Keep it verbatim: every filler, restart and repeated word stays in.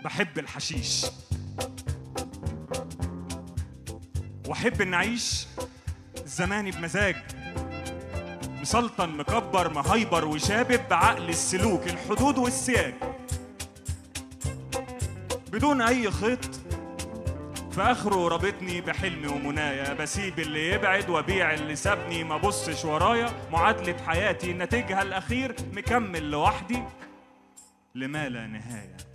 بحب الحشيش واحب ان اعيش زماني بمزاج، مسلطن مكبر مهيبر وشابب بعقل السلوك الحدود والسياج، بدون اي خيط في اخره رابطني بحلمي ومنايا، بسيب اللي يبعد وبيع اللي سابني ما بصش ورايا، معادلة حياتي نتيجها الاخير مكمل لوحدي لما لا نهاية.